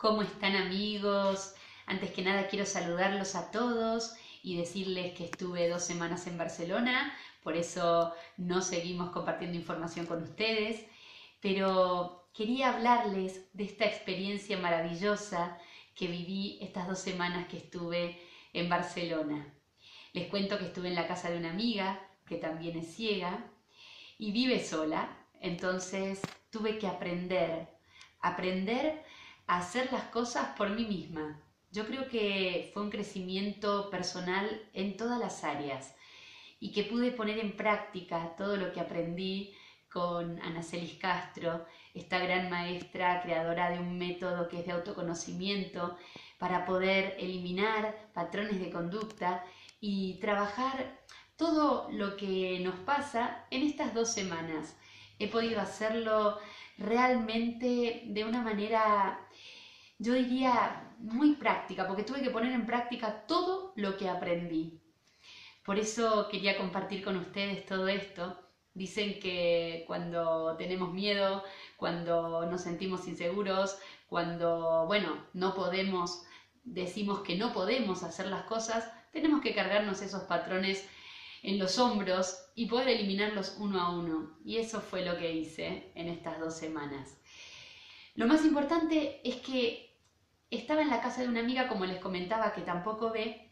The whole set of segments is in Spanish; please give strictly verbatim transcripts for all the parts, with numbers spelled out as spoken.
¿Cómo están, amigos? Antes que nada quiero saludarlos a todos y decirles que estuve dos semanas en Barcelona, por eso no seguimos compartiendo información con ustedes, pero quería hablarles de esta experiencia maravillosa que viví estas dos semanas que estuve en Barcelona. Les cuento que estuve en la casa de una amiga que también es ciega y vive sola, entonces tuve que aprender, aprender a hacer las cosas por mí misma. Yo creo que fue un crecimiento personal en todas las áreas y que pude poner en práctica todo lo que aprendí con Ana Celis Castro, esta gran maestra creadora de un método que es de autoconocimiento para poder eliminar patrones de conducta y trabajar todo lo que nos pasa en estas dos semanas. He podido hacerlo realmente de una manera, yo diría, muy práctica, porque tuve que poner en práctica todo lo que aprendí. Por eso quería compartir con ustedes todo esto. Dicen que cuando tenemos miedo, cuando nos sentimos inseguros, cuando, bueno, no podemos, decimos que no podemos hacer las cosas, tenemos que cargarnos esos patrones en los hombros y poder eliminarlos uno a uno. Y eso fue lo que hice en estas dos semanas. Lo más importante es que estaba en la casa de una amiga, como les comentaba, que tampoco ve,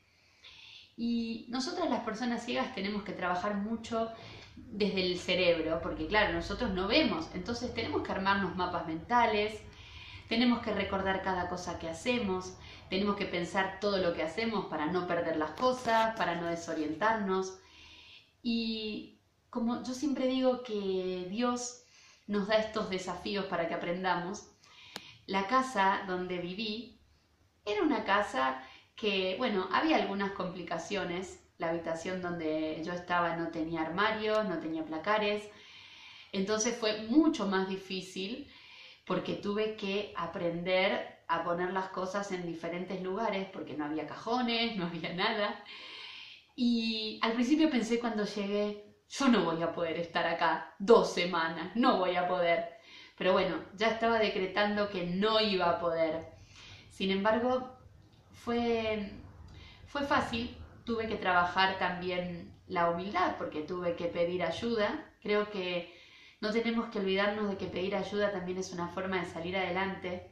y nosotras las personas ciegas tenemos que trabajar mucho desde el cerebro, porque claro, nosotros no vemos, entonces tenemos que armarnos mapas mentales, tenemos que recordar cada cosa que hacemos, tenemos que pensar todo lo que hacemos para no perder las cosas, para no desorientarnos. Y como yo siempre digo que Dios nos da estos desafíos para que aprendamos, la casa donde viví era una casa que, bueno, había algunas complicaciones. La habitación donde yo estaba no tenía armarios, no tenía placares, entonces fue mucho más difícil porque tuve que aprender a poner las cosas en diferentes lugares porque no había cajones, no había nada. Y al principio pensé cuando llegué, yo no voy a poder estar acá dos semanas, no voy a poder. Pero bueno, ya estaba decretando que no iba a poder. Sin embargo, fue, fue fácil. Tuve que trabajar también la humildad porque tuve que pedir ayuda. Creo que no tenemos que olvidarnos de que pedir ayuda también es una forma de salir adelante.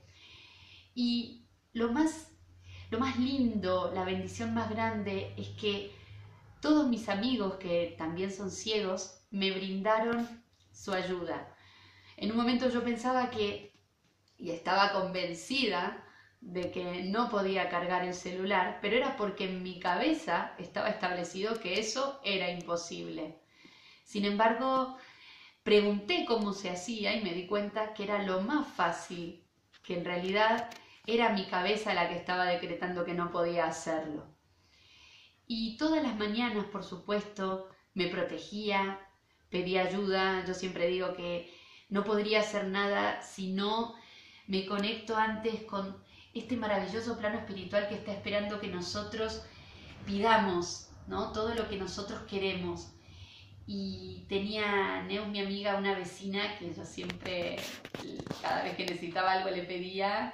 Y lo más, lo más lindo, la bendición más grande es que todos mis amigos que también son ciegos me brindaron su ayuda. En un momento yo pensaba que, y estaba convencida de que no podía cargar el celular, pero era porque en mi cabeza estaba establecido que eso era imposible. Sin embargo, pregunté cómo se hacía y me di cuenta que era lo más fácil, que en realidad era mi cabeza la que estaba decretando que no podía hacerlo. Y todas las mañanas, por supuesto, me protegía, pedía ayuda. Yo siempre digo que no podría hacer nada si no me conecto antes con este maravilloso plano espiritual que está esperando que nosotros pidamos, ¿no? Todo lo que nosotros queremos. Y tenía Neus, mi amiga, una vecina que yo siempre, cada vez que necesitaba algo le pedía,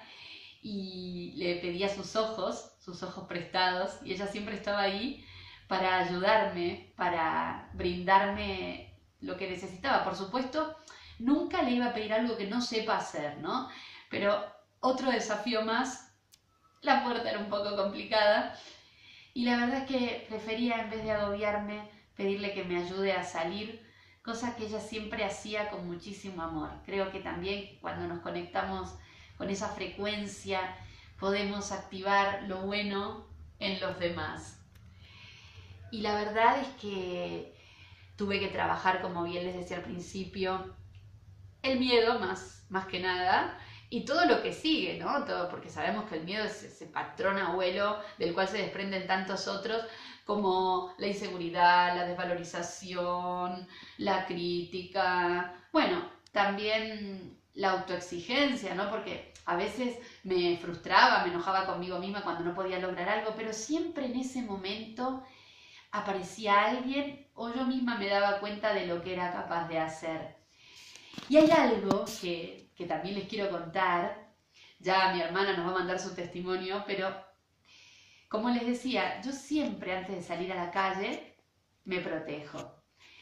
y le pedía sus ojos, sus ojos prestados, y ella siempre estaba ahí para ayudarme, para brindarme lo que necesitaba. Por supuesto, nunca le iba a pedir algo que no sepa hacer, ¿no? Pero otro desafío más, la puerta era un poco complicada, y la verdad es que prefería, en vez de agobiarme, pedirle que me ayude a salir, cosa que ella siempre hacía con muchísimo amor. Creo que también cuando nos conectamos con esa frecuencia podemos activar lo bueno en los demás. Y la verdad es que tuve que trabajar, como bien les decía al principio, el miedo más, más que nada, y todo lo que sigue, ¿no? Todo, porque sabemos que el miedo es ese patrón abuelo del cual se desprenden tantos otros, como la inseguridad, la desvalorización, la crítica, bueno, también la autoexigencia, ¿no? Porque a veces me frustraba, me enojaba conmigo misma cuando no podía lograr algo, pero siempre en ese momento aparecía alguien o yo misma me daba cuenta de lo que era capaz de hacer. Y hay algo que, que también les quiero contar Ya mi hermana nos va a mandar su testimonio, pero como les decía, yo siempre antes de salir a la calle me protejo.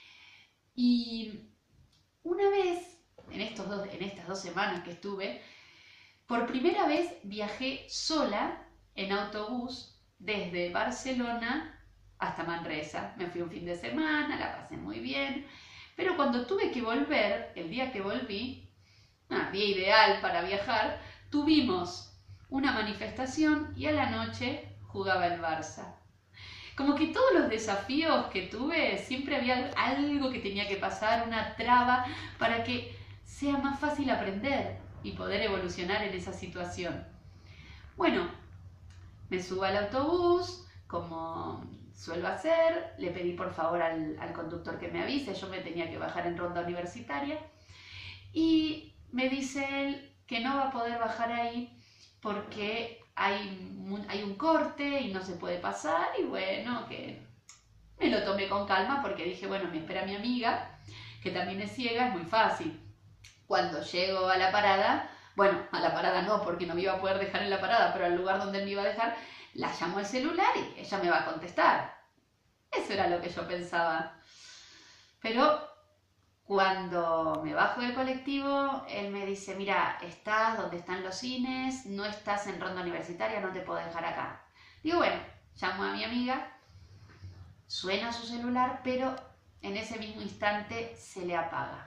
Y una vez, en, estos dos, en estas dos semanas que estuve, por primera vez viajé sola en autobús desde Barcelona hasta Manresa. Me fui un fin de semana, la pasé muy bien, pero cuando tuve que volver, el día que volví, ah, día ideal para viajar, tuvimos una manifestación y a la noche jugaba el Barça. Como que todos los desafíos que tuve, siempre había algo que tenía que pasar, una traba, para que sea más fácil aprender y poder evolucionar en esa situación. Bueno, me subo al autobús, como suelo hacer, le pedí por favor al, al conductor que me avise, yo me tenía que bajar en Ronda Universitaria, y me dice él que no va a poder bajar ahí porque hay, hay un corte y no se puede pasar, y bueno, que me lo tomé con calma porque dije, bueno, me espera mi amiga, que también es ciega, es muy fácil. Cuando llego a la parada, bueno, a la parada no, porque no me iba a poder dejar en la parada, pero al lugar donde él me iba a dejar, la llamo al celular y ella me va a contestar. Eso era lo que yo pensaba. Pero cuando me bajo del colectivo, él me dice, mira, estás donde están los cines, no estás en Ronda Universitaria, no te puedo dejar acá. Digo, bueno, llamo a mi amiga, suena su celular, pero en ese mismo instante se le apaga.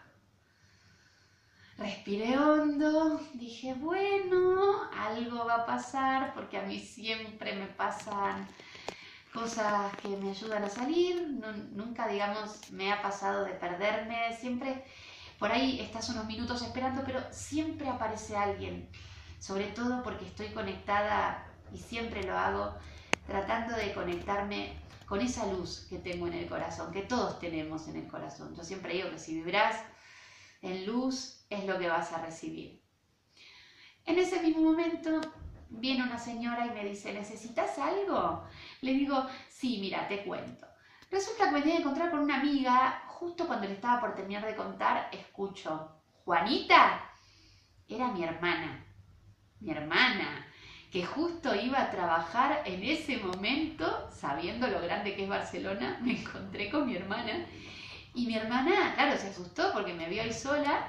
Respiré hondo, dije, bueno, algo va a pasar, porque a mí siempre me pasan cosas que me ayudan a salir. No, nunca, digamos, me ha pasado de perderme, siempre por ahí estás unos minutos esperando, pero siempre aparece alguien, sobre todo porque estoy conectada, y siempre lo hago, tratando de conectarme con esa luz que tengo en el corazón, que todos tenemos en el corazón. Yo siempre digo que si vibrás en luz, es lo que vas a recibir. En ese mismo momento viene una señora y me dice, ¿necesitas algo? Le digo, sí, mira, te cuento. Resulta que me tenía que encontrar con una amiga, justo cuando le estaba por terminar de contar, escucho, ¿Juanita? Era mi hermana, mi hermana, que justo iba a trabajar en ese momento, sabiendo lo grande que es Barcelona, me encontré con mi hermana. Y mi hermana, claro, se asustó porque me vio ahí sola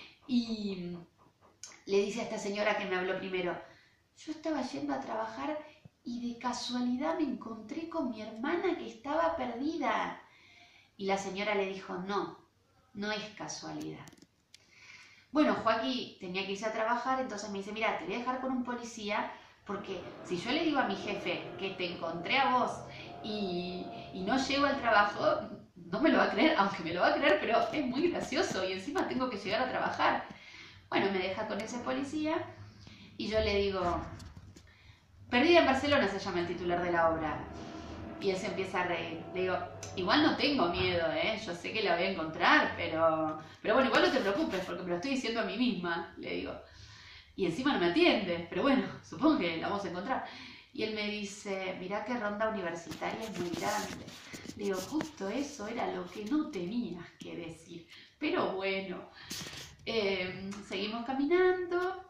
y le dice a esta señora que me habló primero, yo estaba yendo a trabajar y de casualidad me encontré con mi hermana que estaba perdida. Y la señora le dijo, no, no es casualidad. Bueno, Joaquín tenía que irse a trabajar, entonces me dice, mira, te voy a dejar con un policía, porque si yo le digo a mi jefe que te encontré a vos y, y no llego al trabajo, no me lo va a creer, aunque me lo va a creer, pero es muy gracioso y encima tengo que llegar a trabajar. Bueno, me deja con ese policía y yo le digo, Perdida en Barcelona se llama el titular de la obra. Y él se empieza a reír. Le digo, igual no tengo miedo, ¿eh? Yo sé que la voy a encontrar, pero, pero bueno, igual no te preocupes porque me lo estoy diciendo a mí misma, le digo. Y encima no me atiende, pero bueno, supongo que la vamos a encontrar. Y él me dice, mirá que Ronda Universitaria es muy grande. Le digo, justo eso era lo que no tenías que decir. Pero bueno, eh, seguimos caminando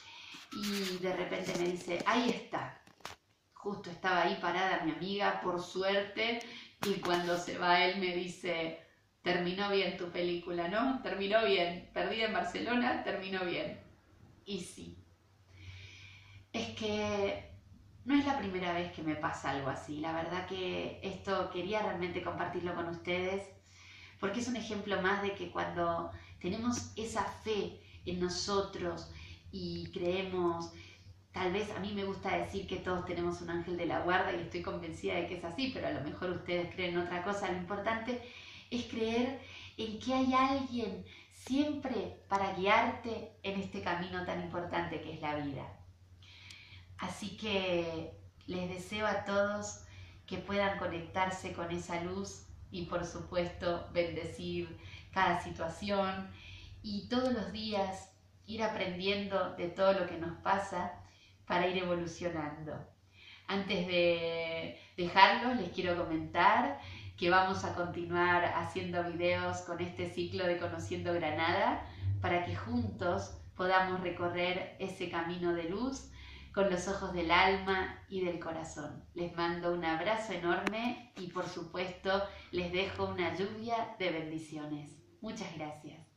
y de repente me dice, ahí está. Justo estaba ahí parada mi amiga, por suerte, y cuando se va él me dice, terminó bien tu película, ¿no? Terminó bien. Perdida en Barcelona, terminó bien. Y sí. Es que no es la primera vez que me pasa algo así. La verdad que esto quería realmente compartirlo con ustedes, porque es un ejemplo más de que cuando tenemos esa fe en nosotros y creemos, tal vez a mí me gusta decir que todos tenemos un ángel de la guarda y estoy convencida de que es así, pero a lo mejor ustedes creen otra cosa. Lo importante es creer en que hay alguien siempre para guiarte en este camino tan importante que es la vida. Así que les deseo a todos que puedan conectarse con esa luz y por supuesto bendecir cada situación y todos los días ir aprendiendo de todo lo que nos pasa para ir evolucionando. Antes de dejarlos, les quiero comentar que vamos a continuar haciendo videos con este ciclo de Conociendo Granada para que juntos podamos recorrer ese camino de luz con los ojos del alma y del corazón. Les mando un abrazo enorme y por supuesto les dejo una lluvia de bendiciones. Muchas gracias.